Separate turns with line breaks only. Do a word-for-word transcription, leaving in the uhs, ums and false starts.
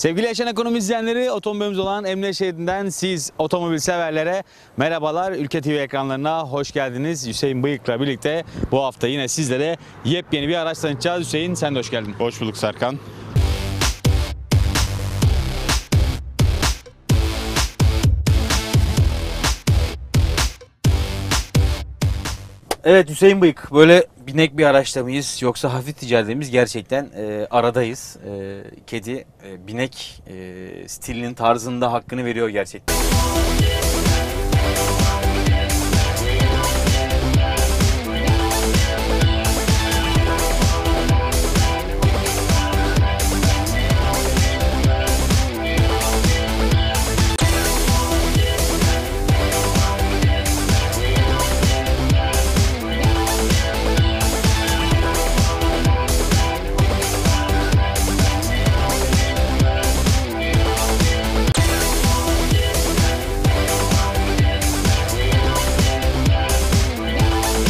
Sevgili Yaşam Ekonomi izleyenleri, otomobilimiz olan Emniyet Şeridi'nden siz otomobil severlere merhabalar. Ülke T V ekranlarına hoş geldiniz. Hüseyin Bıyık'la birlikte bu hafta yine sizlere yepyeni bir araç tanıtacağız. Hüseyin, sen de hoş geldin.
Hoş bulduk Serkan.
Evet Hüseyin Bıyık, böyle binek bir araçta mıyız yoksa hafif ticaretimiz gerçekten e, aradayız. E, kedi e, binek e, stilinin tarzında hakkını veriyor gerçekten.